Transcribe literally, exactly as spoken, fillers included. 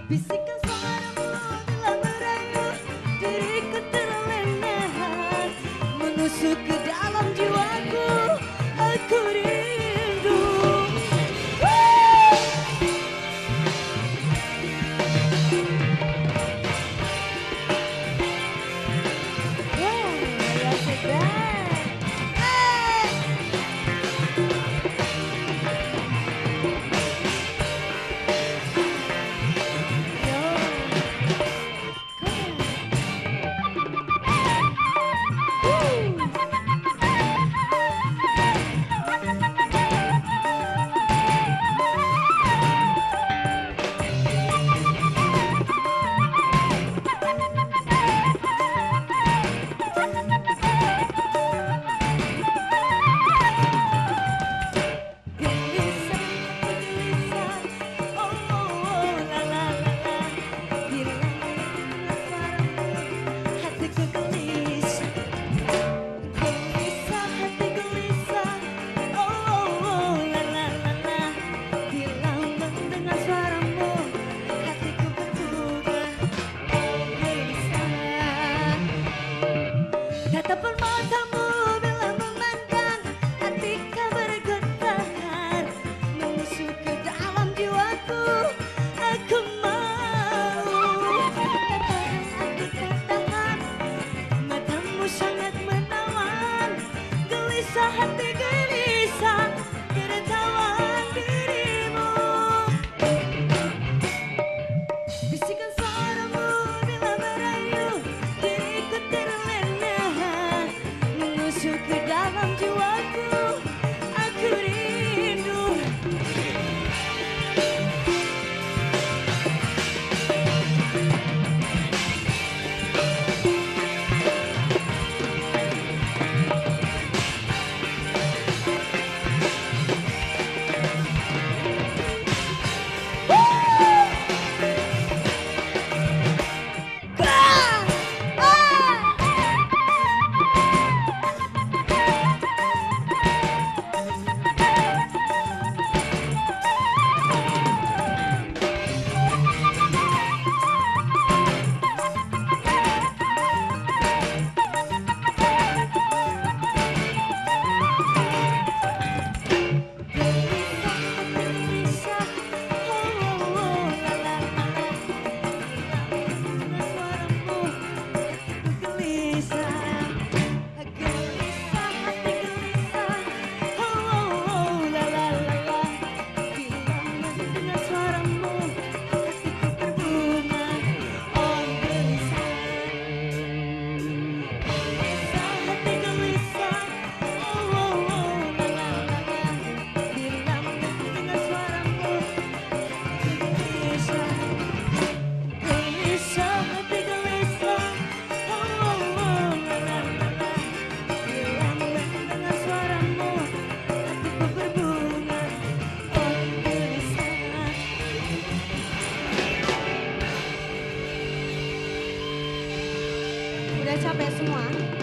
Bisikan suaramu bila merayu, diriku terlena, menusuk ke dalam jiwaku, aku rindu. Wow, ya sedang. Eh. Tatapan matamu bila memandang, hatiku bergetar, menusuk ke dalam jiwaku, aku mau. Katakan aku tak tahan, matamu sangat menawan, gelisah hati gelisah, keretawan dirimu. Bisikan suaramu bila merayu, diriku terlena, menusuk ke dalam jiwaku, aku rindu. Udah capek semua?